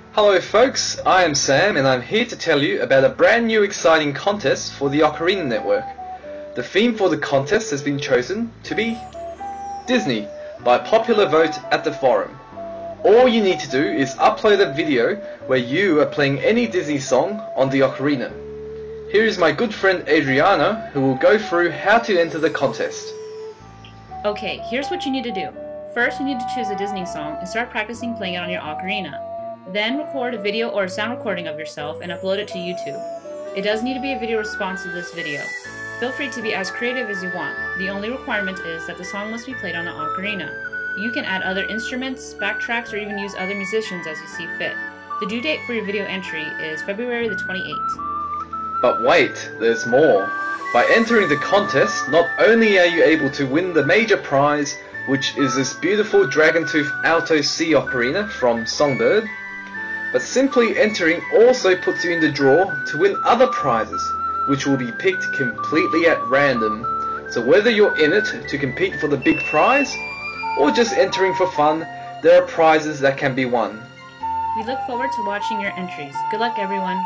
Hello folks, I am Sam and I'm here to tell you about a brand new exciting contest for the Ocarina Network. The theme for the contest has been chosen to be Disney by popular vote at the forum. All you need to do is upload a video where you are playing any Disney song on the Ocarina. Here is my good friend Adriana who will go through how to enter the contest. Okay, here's what you need to do. First, you need to choose a Disney song and start practicing playing it on your ocarina. Then record a video or a sound recording of yourself and upload it to YouTube. It does need to be a video response to this video. Feel free to be as creative as you want. The only requirement is that the song must be played on the ocarina. You can add other instruments, backtracks, or even use other musicians as you see fit. The due date for your video entry is February the 28th. But wait, there's more. By entering the contest, not only are you able to win the major prize, which is this beautiful Dragon Tooth Alto C Ocarina from Songbird, but simply entering also puts you in the draw to win other prizes, which will be picked completely at random. So whether you're in it to compete for the big prize, or just entering for fun, there are prizes that can be won. We look forward to watching your entries. Good luck, everyone!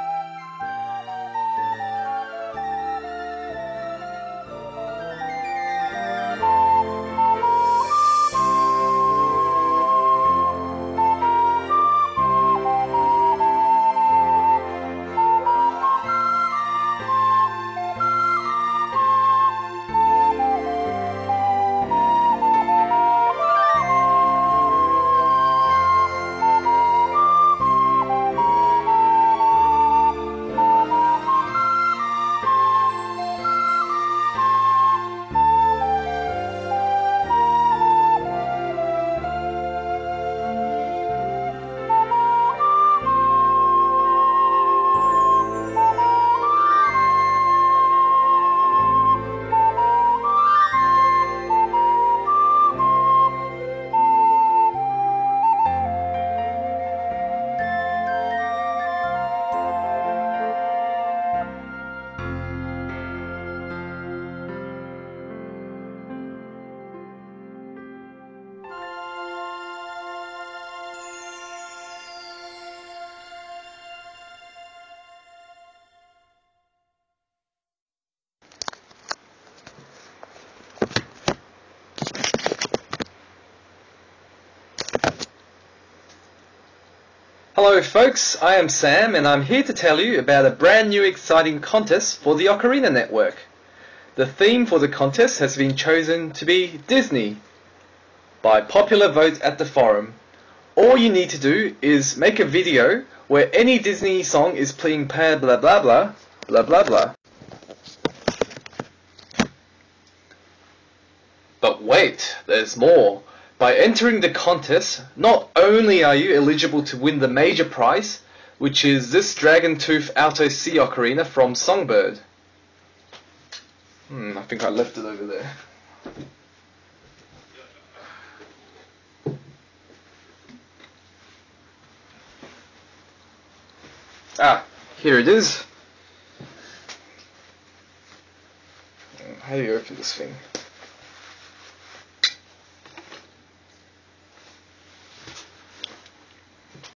Hello folks, I am Sam and I'm here to tell you about a brand new exciting contest for the Ocarina Network. The theme for the contest has been chosen to be Disney by popular vote at the forum. All you need to do is make a video where any Disney song is playing blah blah blah blah blah blah blah. But wait, there's more. By entering the contest, not only are you eligible to win the major prize, which is this Dragon Tooth Alto C Ocarina from Songbird. I think I left it over there. Ah, here it is. How do you open this thing?